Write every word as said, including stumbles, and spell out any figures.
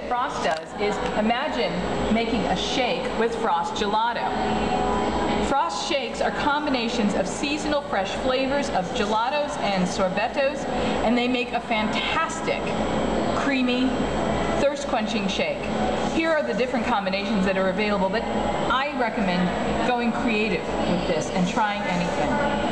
Frost does is imagine making a shake with Frost Gelato. Frost shakes are combinations of seasonal fresh flavors of gelatos and sorbetos, and they make a fantastic, creamy, thirst-quenching shake. Here are the different combinations that are available, but I recommend going creative with this and trying anything.